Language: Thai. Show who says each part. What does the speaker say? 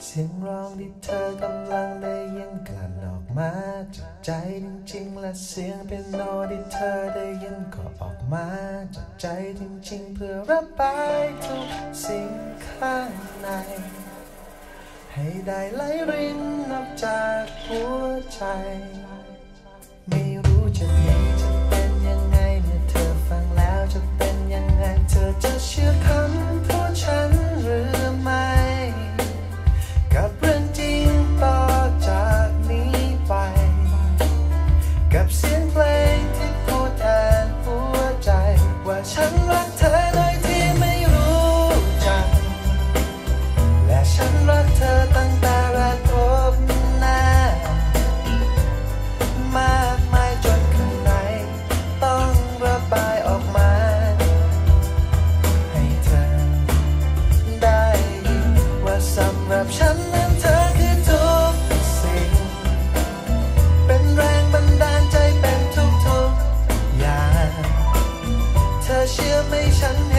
Speaker 1: เสียงร้องที่เธอกำลังได้ยินกลั่นออกมาจากใจจริงๆและเสียงเปียโนที่เธอได้ยินก็ออกมาจากใจจริงๆเพื่อระบายทุกสิ่งข้างในให้ได้ไหลรินออกจากหัวใจไม่รู้จะดีจะเป็นยังไงเมื่อเธอฟังแล้วจะเป็นยังไงเธอจะเชื่อคำพูดฉันหรือไม่กับเรื่องจริงต่อจากนี้ไปกับเสียงเพลงที่พูดแทนหัวใจว่าฉันรักเธอโดยที่ไม่รู้จักและฉันรักเธอตั้งแต่แรกพบหน้ามากมายจนข้างในต้องระบายออกมาให้เธอได้ยินว่าสำหรับฉันนั้นเธอคือทุกสิ่งเป็นแรงบันดาลใจเป็นทุกๆอย่างเธอเชื่อไหมฉัน